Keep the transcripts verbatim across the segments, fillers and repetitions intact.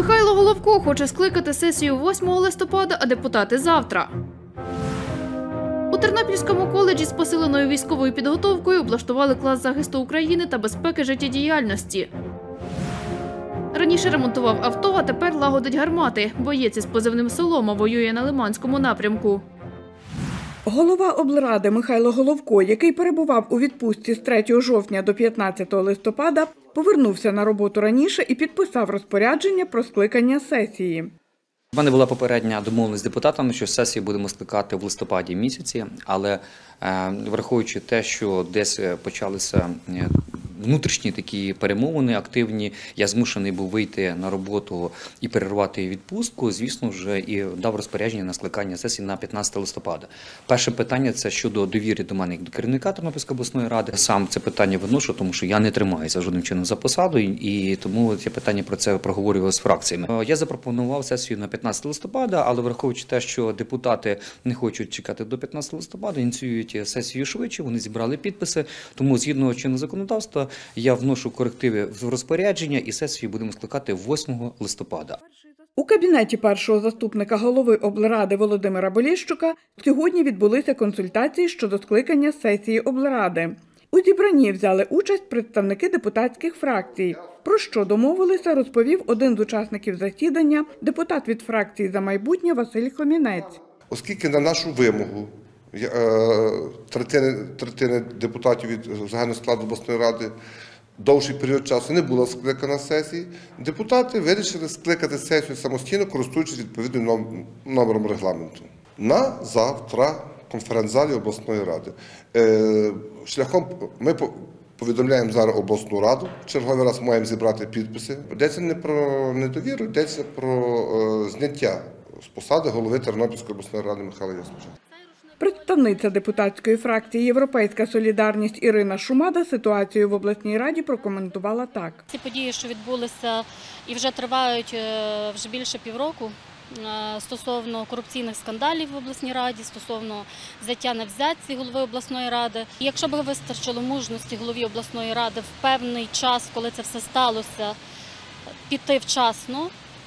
Михайло Головко хоче скликати сесію восьмого листопада, а депутати – завтра. У Тернопільському коледжі з посиленою військовою підготовкою облаштували клас захисту України та безпеки життєдіяльності. Раніше ремонтував авто, а тепер лагодить гармати. Боєць із позивним «Солома» воює на Лиманському напрямку. Голова облради Михайло Головко, який перебував у відпустці з третього жовтня до п'ятнадцятого листопада, повернувся на роботу раніше і підписав розпорядження про скликання сесії. У мене була попередня домовленість з депутатами, що сесію будемо скликати в листопаді місяці, але враховуючи те, що десь почалися внутрішні такі перемовини активні, я змушений був вийти на роботу і перервати відпустку, звісно, вже і дав розпорядження на скликання сесії на п'ятнадцяте листопада. Перше питання – це щодо довіри до мене як до керівника Тернопільської обласної ради. Сам це питання виношу, тому що я не тримаюся жодним чином за посаду, і тому я питання про це проговорював з фракціями. Я запропонував сесію на п'ятнадцяте листопада, але враховуючи те, що депутати не хочуть чекати до п'ятнадцятого листопада, ініціюють сесію швидше, вони зібрали підписи, тому згідно чинного законодавства я вношу корективи в розпорядження і сесію будемо скликати восьмого листопада. У кабінеті першого заступника голови облради Володимира Болєщука сьогодні відбулися консультації щодо скликання сесії облради. У зібранні взяли участь представники депутатських фракцій. Про що домовилися, розповів один з учасників засідання, депутат від фракції «За майбутнє» Василь Хомінець. Оскільки на нашу вимогу третини, третини депутатів від загального складу обласної ради довший період часу не була скликана сесії, депутати вирішили скликати сесію самостійно, користуючись відповідним номером регламенту. На завтра в конференц-залі обласної ради. Шляхом ми повідомляємо зараз обласну раду, в черговий раз маємо зібрати підписи. Йдеться не про недовіру, йдеться про зняття з посади голови Тернопільської обласної ради Михайла Йосиповича. Представниця депутатської фракції «Європейська солідарність» Ірина Шумада ситуацію в обласній раді прокоментувала так. Ці події, що відбулися і вже тривають вже більше півроку, стосовно корупційних скандалів в обласній раді, стосовно взяття на взятці голови обласної ради. І якщо б вистачило мужності голові обласної ради в певний час, коли це все сталося, піти вчасно,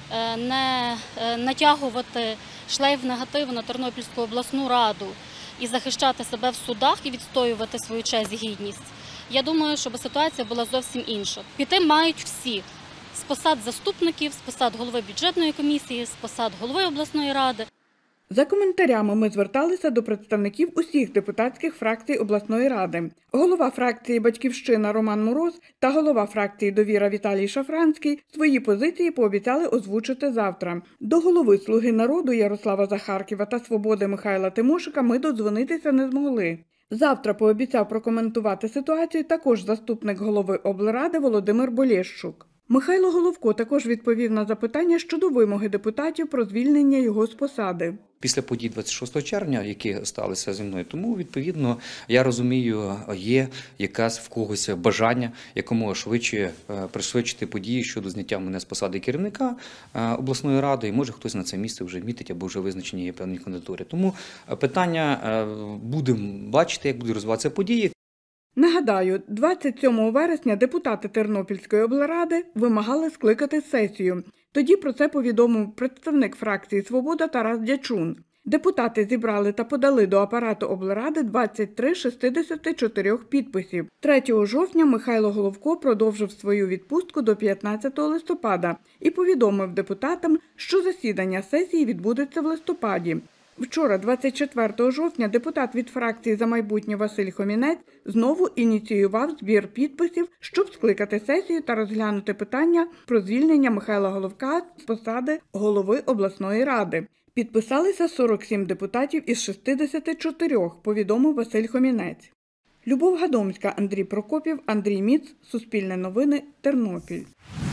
не натягувати шлейф негативу на Тернопільську обласну раду і захищати себе в судах і відстоювати свою честь і гідність, я думаю, щоб ситуація була зовсім інша. Піти мають всі. З посад заступників, з посад голови бюджетної комісії, з посад голови обласної ради. За коментарями ми зверталися до представників усіх депутатських фракцій обласної ради. Голова фракції «Батьківщина» Роман Мороз та голова фракції «Довіра» Віталій Шафранський свої позиції пообіцяли озвучити завтра. До голови «Слуги народу» Ярослава Захаркєва та «Свободи» Михайла Тимошика ми додзвонитися не змогли. Завтра пообіцяв прокоментувати ситуацію також заступник голови облради Володимир Болєщук. Михайло Головко також відповів на запитання щодо вимоги депутатів про звільнення його з посади. Після подій двадцять шостого червня, які сталися зі мною, тому, відповідно, я розумію, є якась в когось бажання якомога швидше пришвидшити події щодо зняття мене з посади керівника обласної ради, і може хтось на це місце вже мітить або вже визначені є певні кандидатури. Тому питання будемо бачити, як будуть розвиватися події. Нагадаю, двадцять сьомого вересня депутати Тернопільської облради вимагали скликати сесію. Тоді про це повідомив представник фракції «Свобода» Тарас Дячун. Депутати зібрали та подали до апарату облради двадцять три з шістдесяти чотирьох підписів. третього жовтня Михайло Головко продовжив свою відпустку до п'ятнадцятого листопада і повідомив депутатам, що засідання сесії відбудеться в листопаді. Вчора, двадцять четвертого жовтня, депутат від фракції «За майбутнє» Василь Хомінець знову ініціював збір підписів, щоб скликати сесію та розглянути питання про звільнення Михайла Головка з посади голови обласної ради. Підписалися сорок сім депутатів із шістдесяти чотирьох, повідомив Василь Хомінець. Любов Гадомська, Андрій Прокопів, Андрій Міц, Суспільне новини, Тернопіль.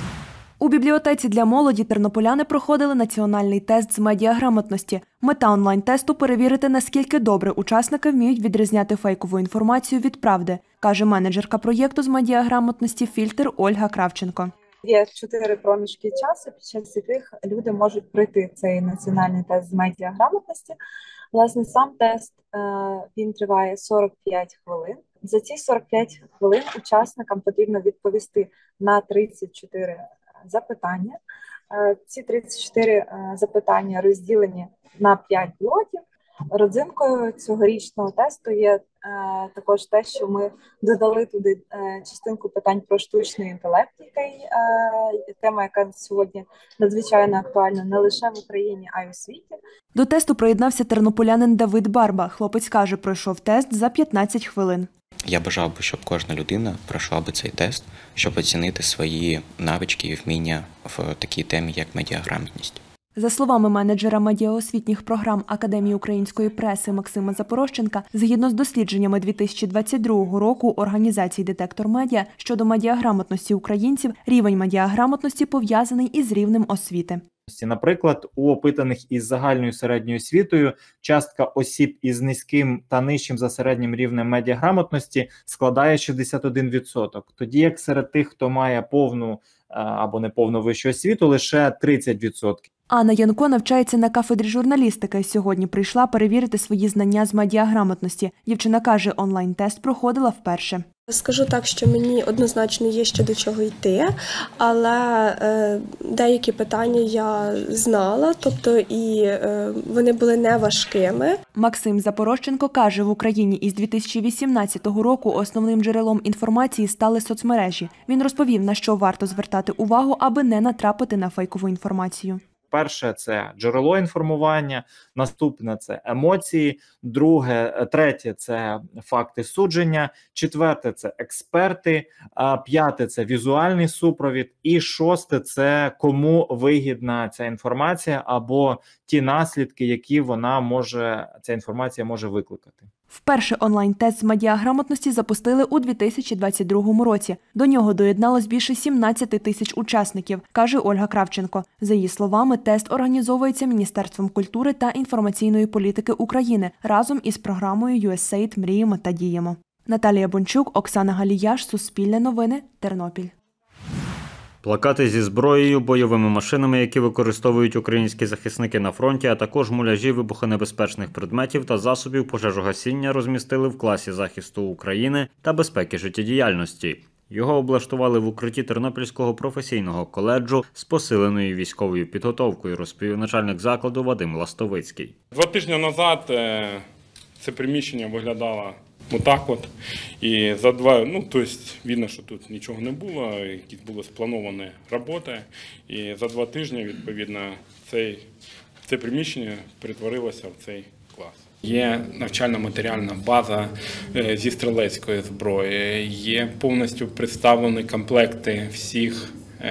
У бібліотеці для молоді тернополяни проходили національний тест з медіаграмотності. Мета онлайн-тесту – перевірити, наскільки добре учасники вміють відрізняти фейкову інформацію від правди, каже менеджерка проєкту з медіаграмотності «Фільтр» Ольга Кравченко. Є чотири проміжки часу, під час яких люди можуть пройти цей національний тест з медіаграмотності. Власне, сам тест він триває сорок п'ять хвилин. За ці сорок п'ять хвилин учасникам потрібно відповісти на тридцять чотири запитання. Ці тридцять чотири запитання розділені на п'ять блоків. Родзинкою цьогорічного тесту є е, також те, що ми додали туди е, частинку питань про штучний інтелект, який е, тема, яка сьогодні надзвичайно актуальна не лише в Україні, а й у світі. До тесту приєднався тернополянин Давид Барба. Хлопець каже, пройшов тест за п'ятнадцять хвилин. Я бажав би, щоб кожна людина пройшла би цей тест, щоб оцінити свої навички і вміння в такій темі, як медіаграмотність. За словами менеджера медіаосвітніх програм Академії української преси Максима Запорожченка, згідно з дослідженнями дві тисячі двадцять другого року організації «Детектор Медіа» щодо медіаграмотності українців, рівень медіаграмотності пов'язаний із рівнем освіти. Наприклад, у опитаних із загальною середньою освітою частка осіб із низьким та нижчим за середнім рівнем медіаграмотності складає шістдесят один відсоток, тоді як серед тих, хто має повну або неповну вищу освіту, лише тридцять відсотків. Анна Янко навчається на кафедрі журналістики. Сьогодні прийшла перевірити свої знання з медіаграмотності. Дівчина каже, онлайн-тест проходила вперше. Скажу так, що мені однозначно є ще до чого йти, але е, деякі питання я знала, тобто і е, вони були не важкими. Максим Запорожченко каже, в Україні із дві тисячі вісімнадцятого року основним джерелом інформації стали соцмережі. Він розповів, на що варто звертати увагу, аби не натрапити на фейкову інформацію. Перше – це джерело інформування, наступне – це емоції, друге, третє – це факти судження, четверте – це експерти, п'яте – це візуальний супровід і шосте – це кому вигідна ця інформація або ті наслідки, які вона може, ця інформація може викликати. Вперше онлайн-тест з медіаграмотності запустили у дві тисячі двадцять другому році. До нього доєдналось більше сімнадцять тисяч учасників, каже Ольга Кравченко. За її словами, тест організовується Міністерством культури та інформаційної політики України разом із програмою ю ес ей ай ді «Мріємо та діємо». Наталія Бончук, Оксана Галіяш, Суспільне новини, Тернопіль. Плакати зі зброєю, бойовими машинами, які використовують українські захисники на фронті, а також муляжі вибухонебезпечних предметів та засобів пожежогасіння розмістили в класі захисту України та безпеки життєдіяльності. Його облаштували в укритті Тернопільського професійного коледжу з посиленою військовою підготовкою, розповів начальник закладу Вадим Ластовицький. Два тижні назад це приміщення виглядало отак от. І за два, ну, тобто, видно, що тут нічого не було, якісь були сплановані роботи. І за два тижні, відповідно, цей, це приміщення перетворилося в цей клас. Є навчально-матеріальна база зі стрілецької зброї, є повністю представлені комплекти всіх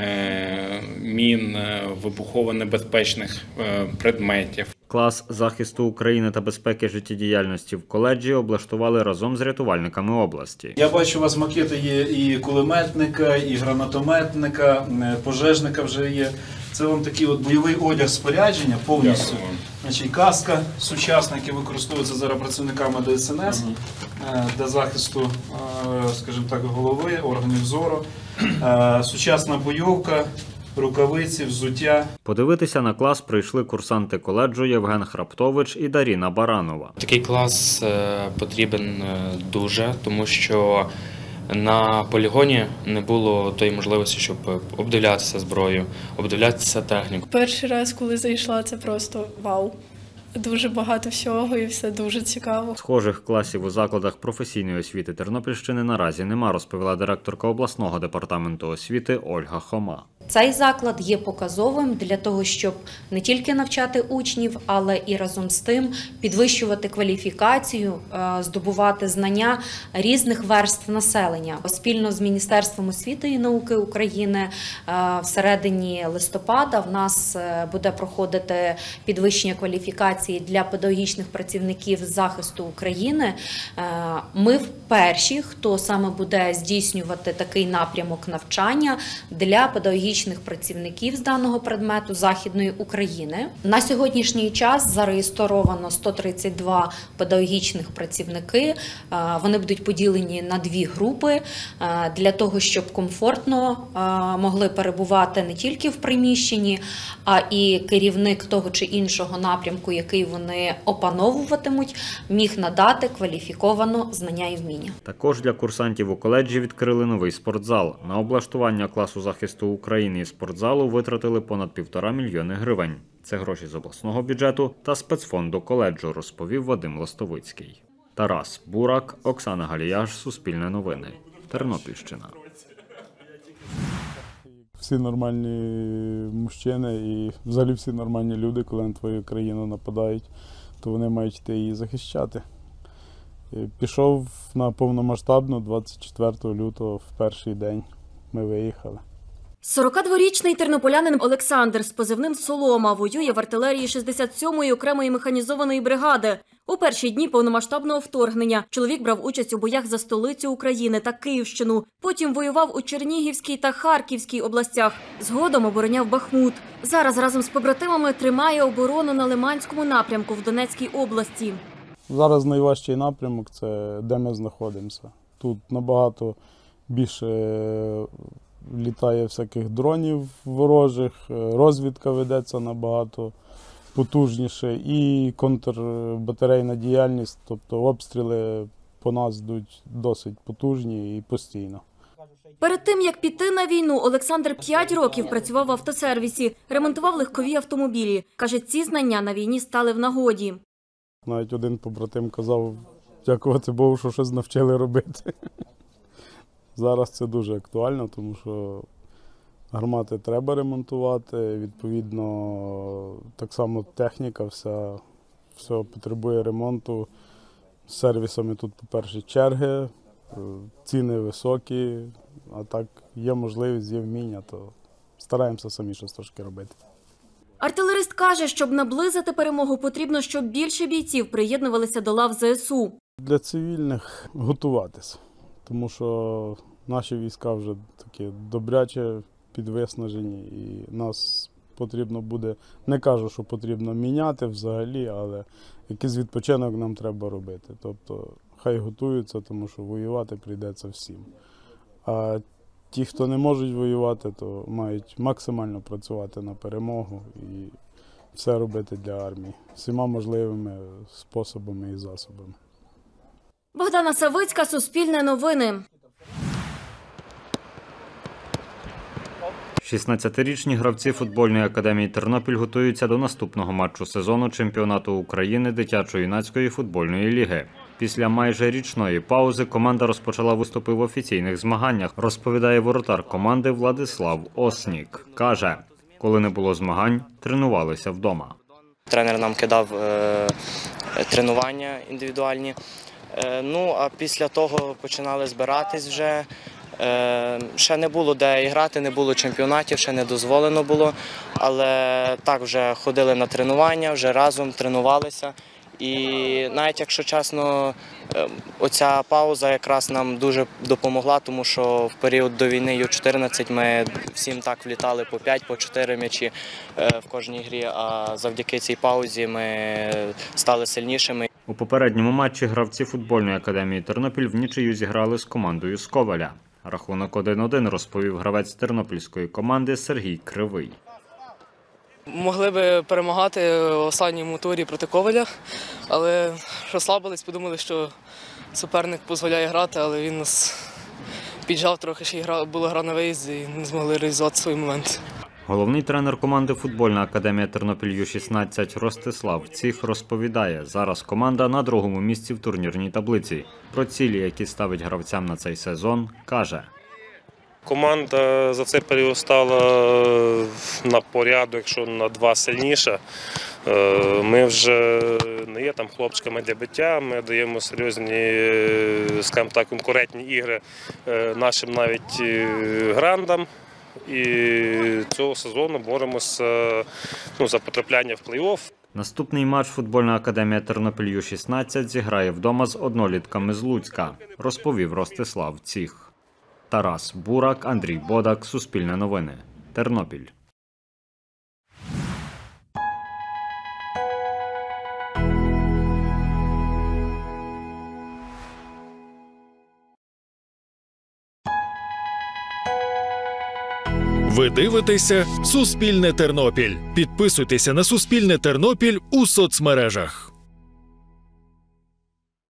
мін, вибухово-небезпечних предметів. Клас захисту України та безпеки життєдіяльності в коледжі облаштували разом з рятувальниками області. Я бачу, у вас макети є і кулеметника, і гранатометника, пожежника вже є. Це вам такий от бойовий одяг спорядження повністю. Значить, каска сучасна, яка використовується зараз працівниками де ес ен ес для захисту, скажімо так, голови, органів зору. Сучасна бойовка, рукавиці, взуття. Подивитися на клас прийшли курсанти коледжу Євген Храптович і Даріна Баранова. Такий клас потрібен дуже, тому що на полігоні не було тої можливості, щоб обдивлятися зброю, обдивлятися техніку. Перший раз, коли зайшла, це просто вау. Дуже багато всього і все дуже цікаво. Схожих класів у закладах професійної освіти Тернопільщини наразі нема, розповіла директорка обласного департаменту освіти Ольга Хома. Цей заклад є показовим для того, щоб не тільки навчати учнів, але і разом з тим підвищувати кваліфікацію, здобувати знання різних верств населення. Спільно з Міністерством освіти і науки України всередині листопада в нас буде проходити підвищення кваліфікації для педагогічних працівників захисту України. Ми перші, хто саме буде здійснювати такий напрямок навчання для педагогічних працівників з даного предмету Західної України. На сьогоднішній час зареєстровано сто тридцять два педагогічних працівники. Вони будуть поділені на дві групи для того, щоб комфортно могли перебувати не тільки в приміщенні, а і керівник того чи іншого напрямку, який який вони опановуватимуть, міг надати кваліфіковано знання і вміння. Також для курсантів у коледжі відкрили новий спортзал. На облаштування класу захисту України і спортзалу витратили понад півтора мільйони гривень. Це гроші з обласного бюджету та спецфонду коледжу, розповів Вадим Лостовицький. Тарас Бурак, Оксана Галіяш, Суспільне новини, Тернопільщина. Всі нормальні мужчини і взагалі всі нормальні люди, коли на твою країну нападають, то вони мають йти її захищати. Пішов на повномасштабну двадцять четвертого лютого, в перший день ми виїхали. сорокадворічний тернополянин Олександр з позивним «Солома» воює в артилерії шістдесят сьомої окремої механізованої бригади. У перші дні повномасштабного вторгнення чоловік брав участь у боях за столицю України та Київщину. Потім воював у Чернігівській та Харківській областях. Згодом обороняв Бахмут. Зараз разом з побратимами тримає оборону на Лиманському напрямку в Донецькій області. Зараз найважчий напрямок – це де ми знаходимося. Тут набагато більше літає всяких дронів ворожих, розвідка ведеться набагато потужніше і контрбатарейна діяльність, тобто обстріли по нас йдуть досить потужні і постійно. Перед тим, як піти на війну, Олександр п'ять років працював в автосервісі, ремонтував легкові автомобілі. Каже, ці знання на війні стали в нагоді. Навіть один побратим казав, дякувати Богу, що щось навчили робити. Зараз це дуже актуально, тому що гармати треба ремонтувати, відповідно, так само техніка вся, все потребує ремонту. З сервісами тут, по-перше, черги, ціни високі, а так є можливість, є вміння, то стараємося самі щось трошки робити. Артилерист каже, щоб наблизити перемогу, потрібно, щоб більше бійців приєднувалися до лав зе ес у. Для цивільних готуватися, тому що наші війська вже такі добряче підвиснажені і нас потрібно буде, не кажу, що потрібно міняти взагалі, але якийсь відпочинок нам треба робити. Тобто хай готуються, тому що воювати прийдеться всім. А ті, хто не можуть воювати, то мають максимально працювати на перемогу і все робити для армії всіма можливими способами і засобами. Богдана Савицька, Суспільне новини. шістнадцятирічні гравці футбольної академії «Тернопіль» готуються до наступного матчу сезону чемпіонату України дитячо-юнацької футбольної ліги. Після майже річної паузи команда розпочала виступи в офіційних змаганнях, розповідає воротар команди Владислав Оснік. Каже, коли не було змагань, тренувалися вдома. Тренер нам кидав е, тренування індивідуальні. Е, ну, а після того починали збиратись вже. Е, ще не було де грати, не було чемпіонатів, ще не дозволено було. Але так, вже ходили на тренування, вже разом тренувалися. І навіть, якщо чесно, оця пауза якраз нам дуже допомогла, тому що в період до війни ю чотирнадцять ми всім так влітали по п'ять, по чотири м'ячі в кожній грі, а завдяки цій паузі ми стали сильнішими. У попередньому матчі гравці футбольної академії «Тернопіль» в нічию зіграли з командою з Ковеля. Рахунок один один розповів гравець тернопільської команди Сергій Кривий. Могли би перемагати в останньому турі проти Ковеля, але розслабились, подумали, що суперник дозволяє грати, але він нас піджав трохи, ще й була гра на виїзді і не змогли реалізувати свої моменти. Головний тренер команди футбольна академія «Тернопіль ю шістнадцять» Ростислав Ціх розповідає, зараз команда на другому місці в турнірній таблиці. Про цілі, які ставить гравцям на цей сезон, каже. Команда за цей період стала на порядок, якщо на два сильніша. Ми вже не є там хлопчиками для биття, ми даємо серйозні, скажімо так, конкурентні ігри нашим навіть грандам. І цього сезону боремося ну, за потрапляння в плей-офф. Наступний матч футбольна академія «Тернопіль ю шістнадцять» зіграє вдома з однолітками з Луцька, розповів Ростислав Ціх. Тарас Бурак, Андрій Бодак, Суспільне новини, Тернопіль. Ви дивитеся «Суспільне Тернопіль». Підписуйтеся на «Суспільне Тернопіль» у соцмережах.